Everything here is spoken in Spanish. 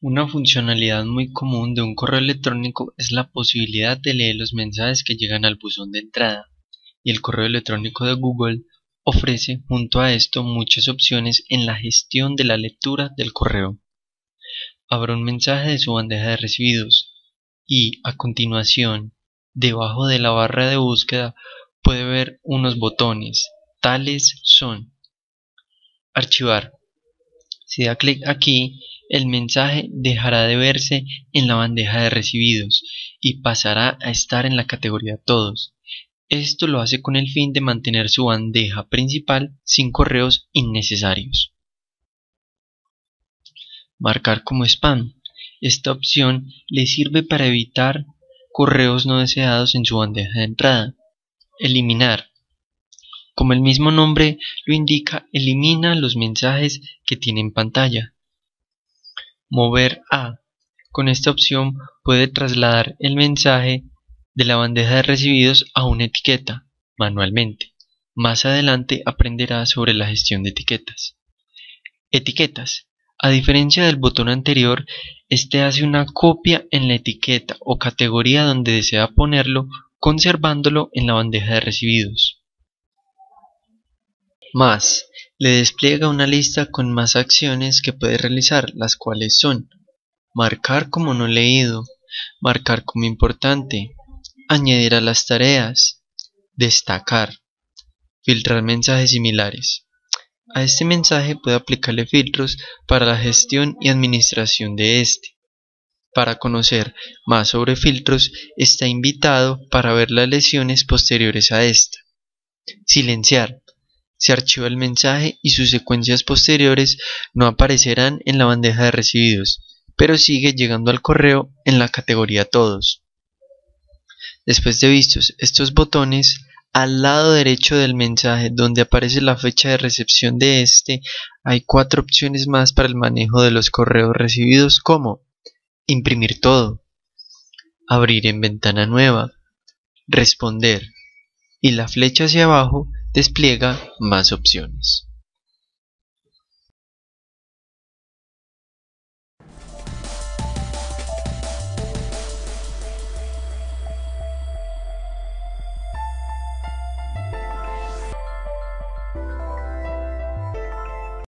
Una funcionalidad muy común de un correo electrónico es la posibilidad de leer los mensajes que llegan al buzón de entrada, y el correo electrónico de Google ofrece junto a esto muchas opciones en la gestión de la lectura del correo. Abra un mensaje de su bandeja de recibidos y, a continuación, debajo de la barra de búsqueda puede ver unos botones, tales son: archivar. Si da clic aquí, el mensaje dejará de verse en la bandeja de recibidos y pasará a estar en la categoría Todos. Esto lo hace con el fin de mantener su bandeja principal sin correos innecesarios. Marcar como spam. Esta opción le sirve para evitar correos no deseados en su bandeja de entrada. Eliminar. Como el mismo nombre lo indica, elimina los mensajes que tiene en pantalla. Mover a. Con esta opción puede trasladar el mensaje de la bandeja de recibidos a una etiqueta manualmente. Más adelante aprenderá sobre la gestión de etiquetas. Etiquetas. A diferencia del botón anterior, este hace una copia en la etiqueta o categoría donde desea ponerlo, conservándolo en la bandeja de recibidos. Más. Le despliega una lista con más acciones que puede realizar, las cuales son: marcar como no leído, marcar como importante, añadir a las tareas, destacar, filtrar mensajes similares. A este mensaje puede aplicarle filtros para la gestión y administración de este. Para conocer más sobre filtros, está invitado para ver las lesiones posteriores a esta. Silenciar. Se archiva el mensaje y sus secuencias posteriores no aparecerán en la bandeja de recibidos, pero sigue llegando al correo en la categoría Todos. Después de vistos estos botones, al lado derecho del mensaje donde aparece la fecha de recepción de este, hay 4 opciones más para el manejo de los correos recibidos, como imprimir todo, abrir en ventana nueva, responder, y la flecha hacia abajo despliega más opciones.